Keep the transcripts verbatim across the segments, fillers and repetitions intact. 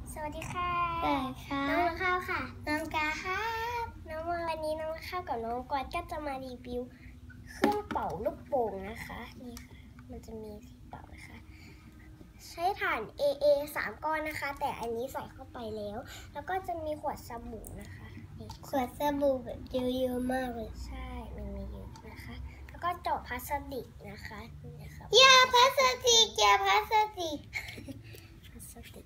สวัสดีค่ะสวัสดีค่ะน้องข้าวค่ะน้องกาครับน้องวันนี้น้องข้าวกับน้องกอดก็จะมารีวิวเครื่องเป่าลูกโป่งนะคะนี่ค่ะมันจะมีที่เป่านะคะใช้ถ่าน เอ เอ สามก้อนนะคะ แต่อันนี้ใส่เข้าไปแล้ว แล้วก็จะมีขวดสบู่นะคะนี่ขวดสบู่แบบเยอะๆมากเลยใช่มันมีเยอะนะคะแล้วก็เจาะพลาสติกนะคะนี่นะคะยาพลาสติกยาพลาสติกพลาสติก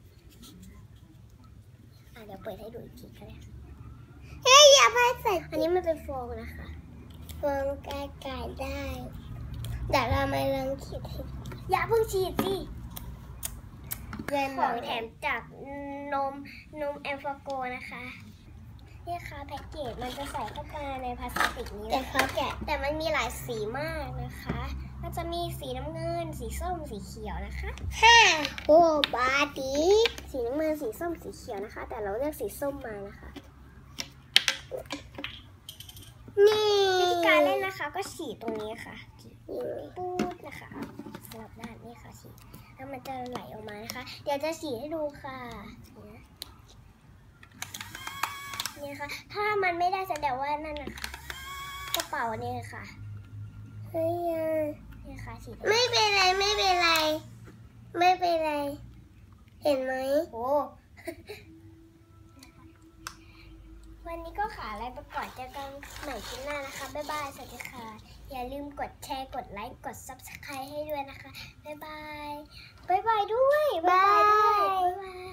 อ่ะเดี๋ยวเปิดให้ดูอีกทีก็ได้เฮ้ยยาพลาสติกอันนี้มันเป็นฟองนะคะฟองไก่ไก่ได้เดี๋ยวเรามาลองคิดให้อย่าเพิ่งฉีดสิเรียนขมาองแถมจากนมนมแอลฟาโกนะคะนี่ค่ะแพ็กเกจมันจะใส่เข้ามาในพลาสติกนี้แต่นะคะเขาแกะแต่มันมีหลายสีมากนะคะก็จะมีสีน้ำเงิน สีส้มสีเขียวนะคะห้าโอ้บาดีสีน้ำเงินสีส้มสีเขียวนะคะ แต่เราเลือกสีส้มมานะคะนี่วิธีการเล่นนะคะ ก็ฉีดตรงนี้ค่ะนี่ปูดนะคะสำหรับด้านนี้ค่ะฉีดแล้วมันจะไหลออกมานะคะ เดี๋ยวจะฉีดให้ดูค่ะนี่นะคะถ้ามันไม่ได้แสดงว่านั่นนะคะกระเป๋าเนี่ยค่ะเฮ้ยยานี่ค่ะฉีดไม่เป็นไรไม่เป็นไร ไม่เป็นไร เห็นไหมโอ้ วันนี้ก็ขาอะไรไปก่อนเจอกันใหม่คลิปหน้านะคะบ๊ายบายสวัสดีค่ะอย่าลืมกดแชร์กดไลค์กด ซับสไครบ์ ให้ด้วยนะคะบ๊ายบายบ๊ายบายด้วยบ๊ายบายด้วยบ๊ายบาย